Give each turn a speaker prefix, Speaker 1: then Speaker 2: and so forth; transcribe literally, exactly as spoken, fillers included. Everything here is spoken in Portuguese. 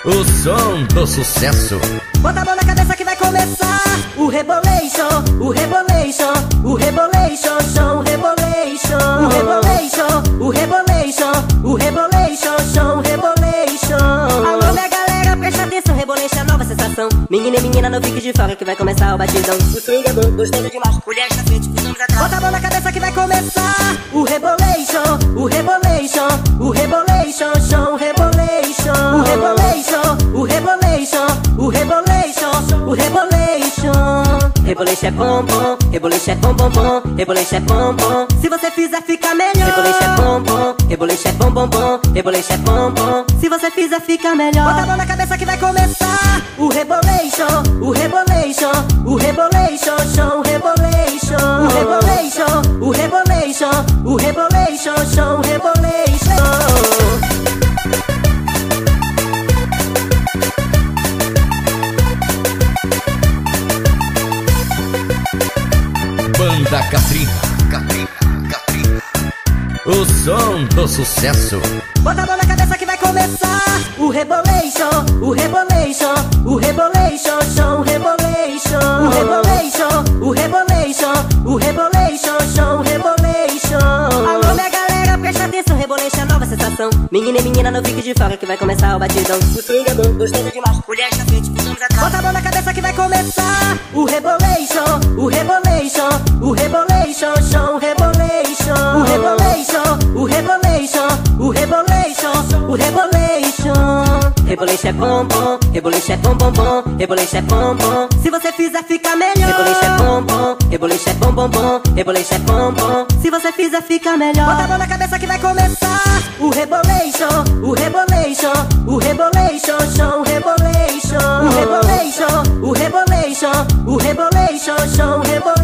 Speaker 1: O som do sucesso.
Speaker 2: Bota a mão na cabeça que vai começar o rebolation, o rebolation, o rebolation, chão, rebolation, o rebolation, o rebolation, o rebolation, chão, rebolation. Alô, minha galera, presta atenção, rebolation, nova sensação. Menina e menina, não fique de fora que vai começar o batidão. O swing é bom, gostando demais, mulheres na frente, pisamos atrás. Bota a mão na cabeça que vai começar o rebolation, o rebolation, o rebolation, chão, rebolation, o rebolation, o rebolation, o rebolation, o rebolation. Rebolation é bom bom, rebolation é bom bom bom, rebolation é bom bom. Se você fizer fica melhor. Rebolation é bom bom, rebolation é bom bom bom, rebolation é bom bom. Se você fizer fica melhor. Bota a mão na cabeça que vai começar o rebolation, o rebolation, o rebolation, chão, rebolation, o rebolation, o rebolation, o rebolation, chão, rebolation.
Speaker 1: Banda Katrina, Katrina, Katrina. O som do sucesso.
Speaker 2: Bota a mão na cabeça que vai começar o rebolation, o rebolation, o rebolation, chão, rebolation, o rebolation, o rebolation, o rebolation, chão, rebolation. Alô, minha galera, presta atenção, rebolation, nova sensação. Menina e menina, não fique de fora que vai começar o batidão. O swing é bom, gostando demais, mulheres na frente, pisamos atrás. Bota a mão na cabeça que vai começar o rebolation, o rebolation, o rebolation, chão, rebolation, o rebolation, o rebolation, o rebolation, o rebolation. Rebolation é bom bom, rebolation é bom bom bom, rebolation é bom bom. Se você fizer fica melhor. Rebolation é bom bom, rebolation é bom bom bom, rebolation é bom bom. Se você fizer fica melhor. Bota a mão na cabeça que vai começar o rebolation, o rebolation, o rebolation, chão, rebolation, o rebolation, o rebolation, o rebolation, chão, rebolation.